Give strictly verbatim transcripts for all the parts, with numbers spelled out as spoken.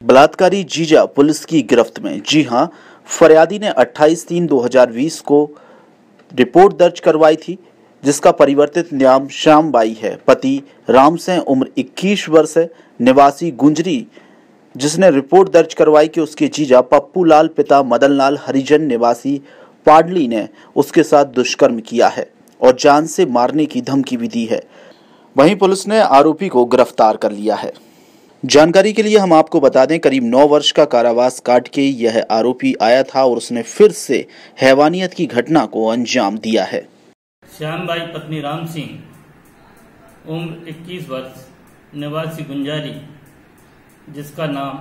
बलात्कारी जीजा पुलिस की गिरफ्त में। जी हां, फरियादी ने अट्ठाईस तीन दो हज़ार बीस को रिपोर्ट दर्ज करवाई थी, जिसका परिवर्तित नाम श्याम बाई है। पति राम सिंह, उम्र इक्कीस वर्ष है, निवासी गुंजरी, जिसने रिपोर्ट दर्ज करवाई कि उसके जीजा पप्पू लाल पिता मदन लाल हरिजन निवासी पाडली ने उसके साथ दुष्कर्म किया है और जान से मारने की धमकी भी दी है। वहीं पुलिस ने आरोपी को गिरफ्तार कर लिया है। जानकारी के लिए हम आपको बता दें, करीब नौ वर्ष का कारावास काट के यह आरोपी आया था और उसने फिर से हैवानियत की घटना को अंजाम दिया है। श्याम बाई पत्नी राम सिंह, उम्र इक्कीस वर्ष, निवासी गुंजारी, जिसका नाम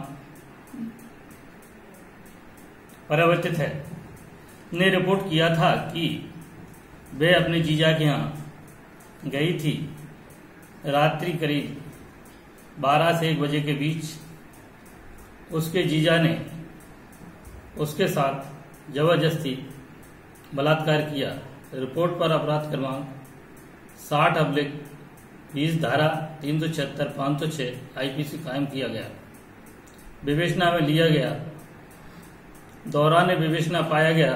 परिवर्तित है, ने रिपोर्ट किया था कि वे अपने जीजा के यहाँ गई थी। रात्रि करीब बारह से एक बजे के बीच उसके जीजा ने उसके साथ जबरदस्ती बलात्कार किया। रिपोर्ट पर अपराध क्रमांक साठ अब्लिक बीस धारा तीन सौ छिहत्तर पाँच सौ छह आईपीसी कायम किया गया। विवेचना में लिया गया। दौरान विवेचना पाया गया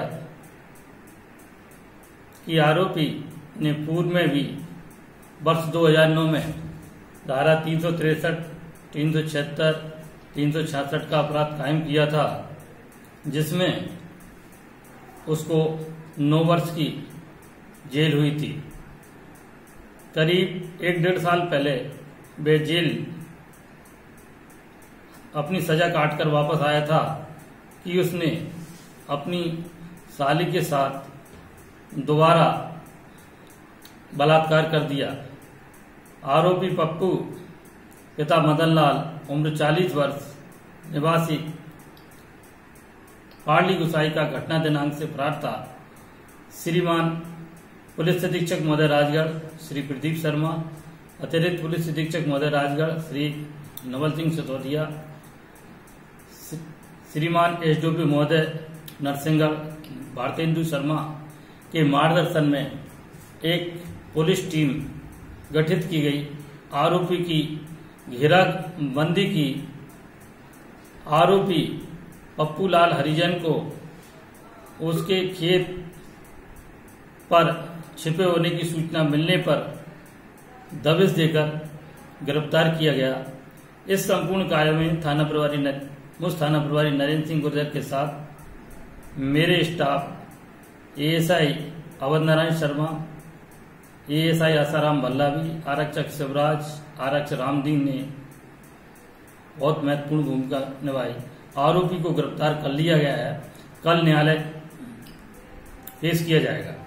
कि आरोपी ने पूर्व में भी वर्ष दो हज़ार नौ में धारा तीन सौ तिरसठ, तीन सौ छिहत्तर, तीन सौ छियासठ का अपराध कायम किया था, जिसमें उसको नौ वर्ष की जेल हुई थी। करीब एक डेढ़ साल पहले वे जेल अपनी सजा काटकर वापस आया था कि उसने अपनी साली के साथ दोबारा बलात्कार कर दिया। आरोपी पप्पू पिता मदन लाल, उम्र चालीस वर्ष, निवासी पाडली गुसाई का घटना दिनांक से फरार था। श्रीमान पुलिस अधीक्षक महोदय राजगढ़ श्री प्रदीप शर्मा, अतिरिक्त पुलिस अधीक्षक महोदय राजगढ़ श्री नवल सिंह सिसोदिया, श्रीमान एसडीओपी महोदय नरसिंहगढ़ भारतेंदु शर्मा के मार्गदर्शन में एक पुलिस टीम गठित की गई। आरोपी की घेराबंदी की। आरोपी पप्पू लाल हरिजन को उसके खेत पर छिपे होने की सूचना मिलने पर दबिश देकर गिरफ्तार किया गया। इस संपूर्ण कार्य में थाना प्रभारी मुख्य थाना प्रभारी नरेंद्र सिंह गुर्जर के साथ मेरे staff ASI Awadh Narayan Sharma, ASI Asaram Bhallavi, आरक्षक शिवराज, आरक्षक रामदीन ने बहुत महत्वपूर्ण भूमिका निभाई। आरोपी को गिरफ्तार कर लिया गया है। कल न्यायालय पेश किया जाएगा।